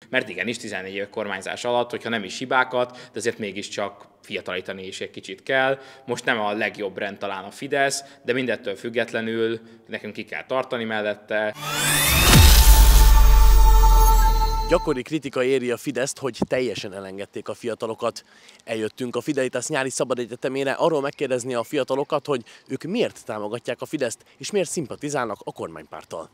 Mert igenis 14 év kormányzás alatt, hogyha nem is hibákat, de azért mégiscsak fiatalítani is egy kicsit kell. Most nem a legjobb rend talán a Fidesz, de mindettől függetlenül nekünk ki kell tartani mellette. Gyakori kritika éri a Fideszt, hogy teljesen elengedték a fiatalokat. Eljöttünk a Fidelitas nyári szabadegyetemére arról megkérdezni a fiatalokat, hogy ők miért támogatják a Fideszt, és miért szimpatizálnak a kormánypárttal.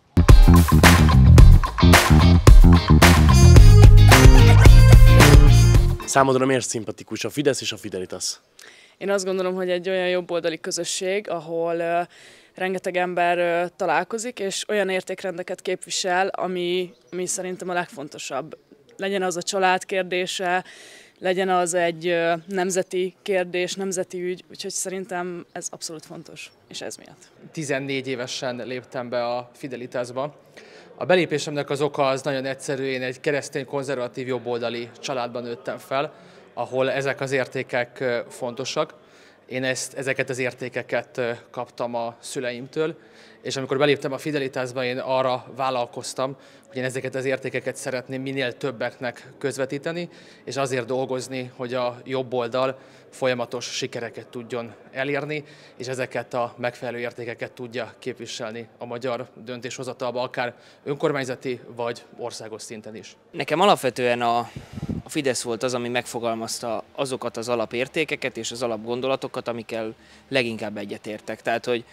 Számodra miért szimpatikus a Fidesz és a Fidelitas? Én azt gondolom, hogy egy olyan jobboldali közösség, ahol rengeteg ember találkozik, és olyan értékrendeket képvisel, ami szerintem a legfontosabb. Legyen az a család kérdése, legyen az egy nemzeti kérdés, nemzeti ügy, úgyhogy szerintem ez abszolút fontos, és ez miatt. 14 évesen léptem be a Fidelitasba. A belépésemnek az oka az nagyon egyszerű, én egy keresztény, konzervatív, jobboldali családban nőttem fel, ahol ezek az értékek fontosak. Én ezeket az értékeket kaptam a szüleimtől, és amikor beléptem a Fidelitasba, én arra vállalkoztam, hogy én ezeket az értékeket szeretném minél többeknek közvetíteni, és azért dolgozni, hogy a jobb oldal folyamatos sikereket tudjon elérni, és ezeket a megfelelő értékeket tudja képviselni a magyar döntéshozatalba, akár önkormányzati vagy országos szinten is. Nekem alapvetően a Fidesz volt az, ami megfogalmazta azokat az alapértékeket és az alapgondolatokat, amikkel leginkább egyetértek. Tehát, hogy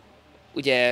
ugye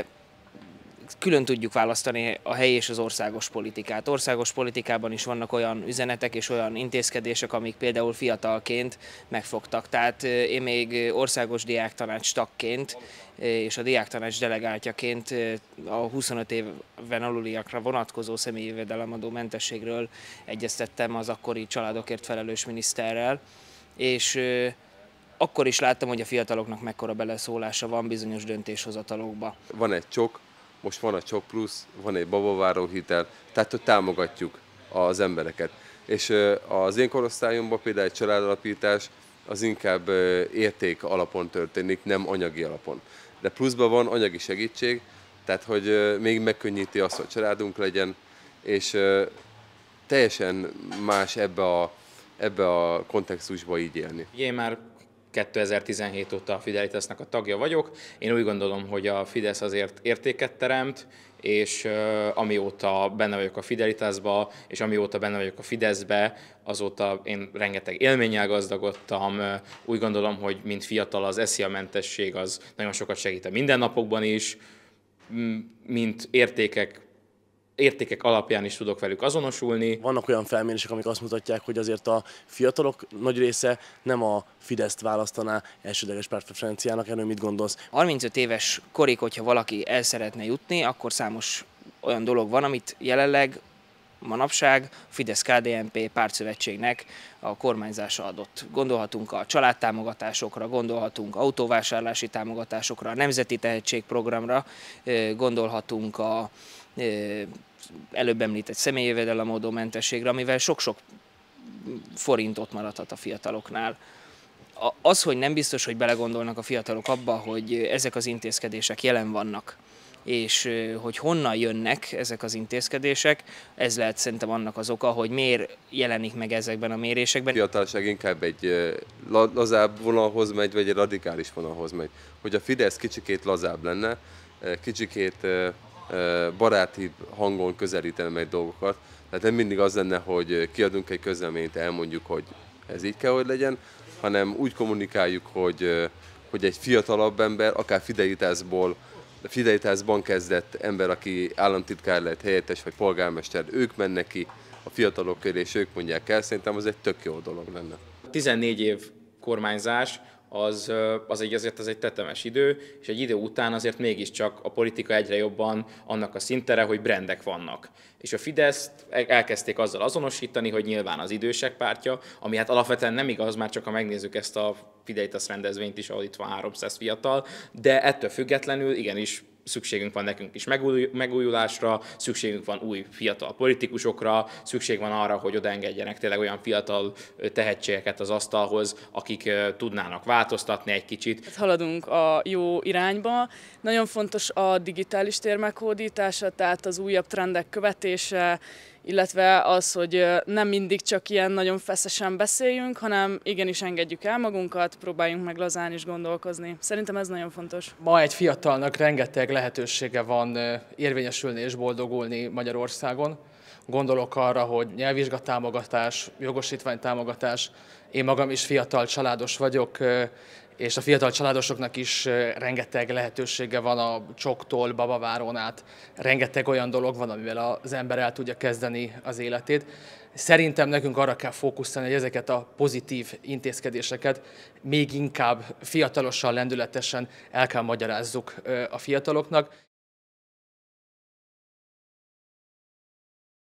külön tudjuk választani a helyi és az országos politikát. Országos politikában is vannak olyan üzenetek és olyan intézkedések, amik például fiatalként megfogtak. Tehát én még országos diáktanács tagként és a diáktanács delegáltjaként a 25 éven aluliakra vonatkozó személyi jövedelemadó mentességről egyeztettem az akkori családokért felelős miniszterrel, és akkor is láttam, hogy a fiataloknak mekkora beleszólása van bizonyos döntéshozatalokba. Van egy csok, most van a csok plusz, van egy babaváró hitel, tehát hogy támogatjuk az embereket. És az én korosztályomban például egy családalapítás az inkább érték alapon történik, nem anyagi alapon. De pluszban van anyagi segítség, tehát hogy még megkönnyíti azt, hogy családunk legyen, és teljesen más ebbe a kontextusba így élni. Én már 2017 óta a Fidelitasnak a tagja vagyok. Én úgy gondolom, hogy a Fidesz azért értéket teremt, és amióta benne vagyok a Fidelitasba, és amióta benne vagyok a Fideszbe, azóta én rengeteg élménnyel gazdagodtam. Úgy gondolom, hogy mint fiatal az SZIA-mentesség az nagyon sokat segít a mindennapokban is, mint értékek alapján is tudok velük azonosulni. Vannak olyan felmérések, amik azt mutatják, hogy azért a fiatalok nagy része nem a Fideszt választaná elsődleges pártpreferenciának. Erről mit gondolsz? 35 éves korig, hogyha valaki el szeretne jutni, akkor számos olyan dolog van, amit jelenleg manapság Fidesz-KDNP pártszövetségnek a kormányzása adott. Gondolhatunk a családtámogatásokra, gondolhatunk autóvásárlási támogatásokra, a Nemzeti Tehetségprogramra, gondolhatunk a előbb említett személyi jövedelemadó mentességre, amivel sok-sok forint ott maradhat a fiataloknál. Az, hogy nem biztos, hogy belegondolnak a fiatalok abba, hogy ezek az intézkedések jelen vannak, és hogy honnan jönnek ezek az intézkedések, ez lehet szerintem annak az oka, hogy miért jelenik meg ezekben a mérésekben. A fiatalság inkább egy lazább vonalhoz megy, vagy egy radikális vonalhoz megy. Hogy a Fidesz kicsikét lazább lenne, kicsikét baráti hangon közelítene meg dolgokat. Tehát nem mindig az lenne, hogy kiadunk egy közleményt, elmondjuk, hogy ez így kell, hogy legyen, hanem úgy kommunikáljuk, hogy egy fiatalabb ember, akár Fidelitasban kezdett ember, aki államtitkár lett, helyettes vagy polgármester, ők mennek ki a fiatalok köré, és ők mondják el, szerintem az egy tök jó dolog lenne. 14 év kormányzás, az egy tetemes idő, és egy idő után azért mégiscsak a politika egyre jobban annak a szintere, hogy brandek vannak. És a Fideszt elkezdték azzal azonosítani, hogy nyilván az idősek pártja, ami hát alapvetően nem igaz, már csak ha megnézzük ezt a Fidelitas rendezvényt is, ahol itt van 300 fiatal, de ettől függetlenül igenis szükségünk van nekünk is megújulásra, szükségünk van új fiatal politikusokra, szükség van arra, hogy odaengedjenek tényleg olyan fiatal tehetségeket az asztalhoz, akik tudnának változtatni egy kicsit. Haladunk a jó irányba. Nagyon fontos a digitális tér meghódítása, tehát az újabb trendek követése, illetve az, hogy nem mindig csak ilyen nagyon feszesen beszéljünk, hanem igenis engedjük el magunkat, próbáljunk meg lazán is gondolkozni. Szerintem ez nagyon fontos. Ma egy fiatalnak rengeteg lehetősége van érvényesülni és boldogulni Magyarországon. Gondolok arra, hogy nyelvvizsgatámogatás, jogosítványtámogatás. Én magam is fiatal családos vagyok, és a fiatal családosoknak is rengeteg lehetősége van a csoktól, babaváron át. Rengeteg olyan dolog van, amivel az ember el tudja kezdeni az életét. Szerintem nekünk arra kell fókuszálni, hogy ezeket a pozitív intézkedéseket még inkább fiatalosan, lendületesen el kell magyarázzuk a fiataloknak.